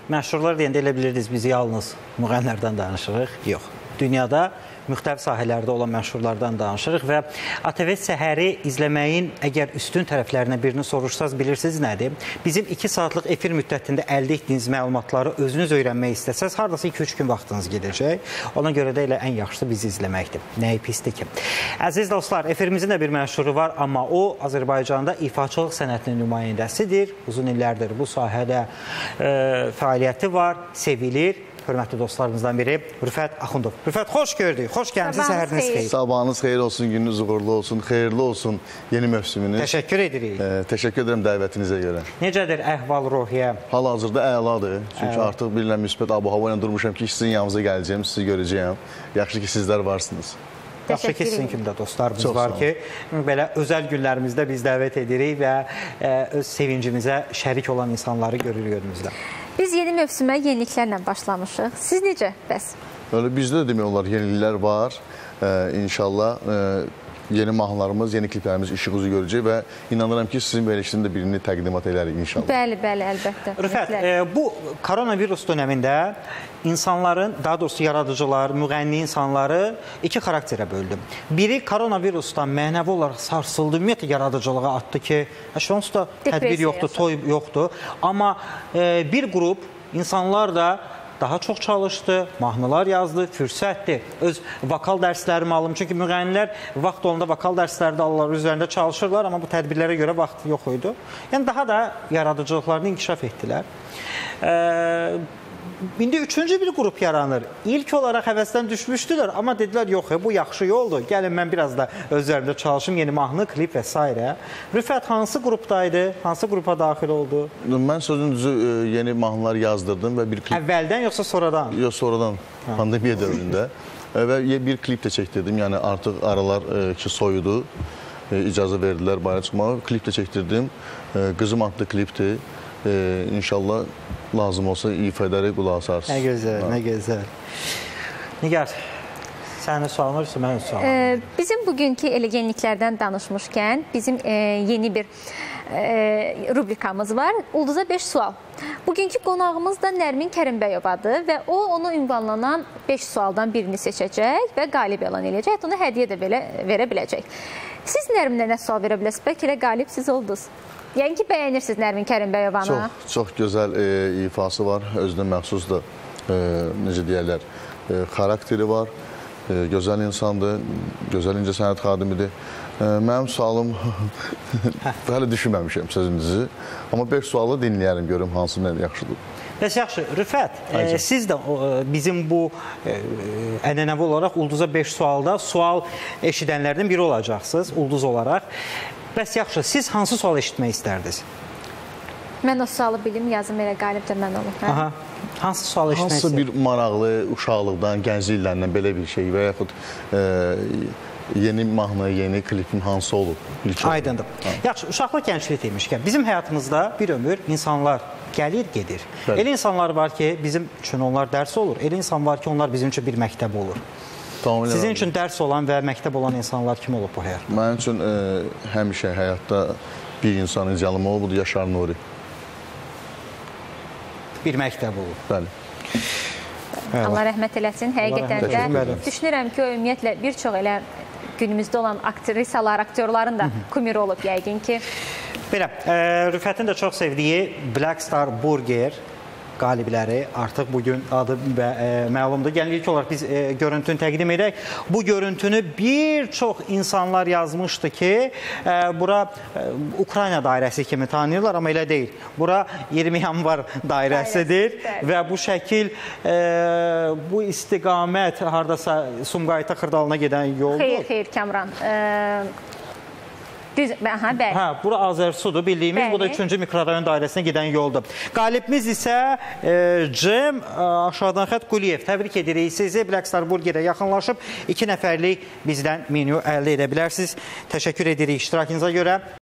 məşhurlar deyəndə elə bilirdiniz biz yalnız müğənnilərdən danışırıq. Yox. Dünyada müxtəlif sahələrdə olan məşhurlardan danışırıq və ATV Səhəri izləməyin əgər üstün tərəflərinə birini soruşsaz bilirsiniz nədir? Bizim 2 saatlıq efir müddətində əldə etdiyiniz məlumatları özünüz öyrənmək istəsəz, haradasa 2-3 gün vaxtınız gedəcək. Ona görə də elə ən yaxşısı bizi izləməkdir. Nəyi pisdir ki? Əziz dostlar, efirimizin də bir məşhuru var, amma o Azərbaycanda ifaçılıq sənətinin nümayəndəsidir. Uzun illərdir bu sahədə fəaliyyəti var, sevilir. Hörmətli dostlarımızdan biri Rüfət Axundov. Rüfət, xoş gördük, xoş gəlmişsiniz, səhəriniz xeyir. Sabahınız xeyir olsun, gününüz uğurlu olsun, xeyirli olsun yeni mövsümünüz. Təşəkkür edirik. Təşəkkür edirəm dəvətinizə görə. Necədir əhval-ruhiyyə? Hal-hazırda əladır. Çünki artıq bilirəm, müsbət ab-hava ilə durmuşam ki, sizin yanınıza gələcəyim, sizi görəcəyəm. Yaxşı ki, sizlər varsınız. Yaxşı ki, sizin kimi də dostlarımız var ki, belə özəl günlərimizdə biz dəvət edirik və öz sevincimizə şərik olan insanları görürük önümüzdə. Biz yeni mövsümə yeniliklərlə başlamışıq. Siz necə bəs? Bizdə də demək olar, yeniliklər var. İnşallah yeni mahnılarımız, yeni kliplərimiz işığınızı görəcək və inanıram ki, sizin verilişinin də birini təqdimat edərik inşallah. Bəli, bəli, əlbəttə. Rüfət, bu koronavirus dönəmində insanların, daha doğrusu yaradıcılar, müğənni insanları 2 xarakterə böldüm. Biri koronavirusdan mənəvi olaraq sarsıldı, ümumiyyətlə yaradıcılığa atdı ki, onsuz da tədbir yoxdur, toy yoxdur. Amma bir qrup insanlar da daha çox çalışdı, mahnılar yazdı, fürsətdir. Öz vokal dərslərimi alım. Çünki müğənnilər vaxt olanda vokal dərsləri də alırlar, üzərində çalışırlar, amma bu tədbirlərə görə vaxt yox idi. Yəni, daha da yaradıcılıqlarını inkişaf etdilər. İndi 3-cü bir qrup yaranır. İlk olaraq həvəsdən düşmüşdülər, amma dedilər, yox, bu yaxşı yoldur. Gəlin, mən biraz da özlərində çalışım, yeni mahnı, klip və s. Rüfət hansı qrupdaydı? Hansı qrupa daxil oldu? Mən sözünüzü yeni mahnılar yazdırdım və bir klip... Əvvəldən yoxsa sonradan? Yox, sonradan, pandemiya dövründə. Və bir klip də çəkdirdim, yəni artıq aralar ki, soyudu. İcazə verdilər bayra çıxmağa. Klip də çəkdirdim. Qızım adlı klipdir. İnşallah lazım olsa ifa edərək qulaq asarsınız. Nə gözəl, nə gözəl. Nigar, sənin sualın varsa mənim sualım. Bizim bugünkü elə yeniliklərdən danışmışkən, bizim yeni bir rubrikamız var. Ulduza 5 sual. Bugünkü qonağımız da Nərmin Kərimbəyovadır və o, onu ünvanlanan 5 sualdan birini seçəcək və qalib elan edəcək. Onu hədiyyə də belə verə biləcək. Siz Nərminə nə sual verə bilərsiniz? Bəlkə elə qalib siz oldunuz. Yəni ki, bəyənirsiniz Nərmin Kərimbəyovanı? Çox gözəl ifası var, özünə məxsus da, necə deyərlər, xarakteri var, gözəl insandır, gözəl incə sənət xadimidir. Mənim sualım, hələ düşünməmişəm sözünüzü, amma 5 sualı dinləyərim, görüm hansı nə yaxşıdır. Bəs yaxşı, Rüfət, siz də bizim bu ənənəvi olaraq Ulduza 5 sualda sual eşidənlərdən biri olacaqsınız, Ulduz olaraq. Bəs yaxşı, siz hansı sual eşitmək istərdiniz? Mən o sualı bilim, yazım elə qalib də mən olub. Hansı sual eşitmək istərdiniz? Hansı bir maraqlı, uşaqlıqdan, gənclik illərindən belə bir şey və yaxud yeni mahnı, yeni klipin hansı olub? Aydındır. Yaxşı, uşaqlıq gənclik demişkən, bizim həyatımızda bir ömür insanlar gəlir, gedir. Elə insanlar var ki, bizim üçün onlar dərs olur. Elə insan var ki, onlar bizim üçün bir məktəb olur. Sizin üçün dərs olan və məktəb olan insanlar kim olub bu həyatda? Mənim üçün həmişə həyatda bir insanın canımı olub, budur Yaşar Nuri. Bir məktəb olub. Bəli. Allah rəhmət eləsin. Həqiqətən də düşünürəm ki, ümumiyyətlə bir çox elə günümüzdə olan aktrisalar, aktyorların da kumiri olub yəqin ki. Belə, Rüfətin də çox sevdiyi Black Star Burger qalibləri artıq bugün adı məlumdur. Yəni, ilk olaraq biz görüntünü təqdim edək. Bu görüntünü bir çox insanlar yazmışdı ki, bura Ukrayna dairəsi kimi tanıyırlar, amma elə deyil. Bura 20 yanvar dairəsidir və bu şəkil, bu istiqamət haradasa Sumqayıta Xırdalına gedən yoldur. Xeyr, Kamran. Bura Azərsudur, bildiyimiz, bu da 3-cü mikrorayon dairəsinə gedən yoldur. Qalibimiz isə Cem aşağıdan xət Quliyev. Təbrik edirik sizi. Black Star Burgerə yaxınlaşıb 2 nəfərlik bizdən menyu əldə edə bilərsiniz. Təşəkkür edirik iştirakınıza görə.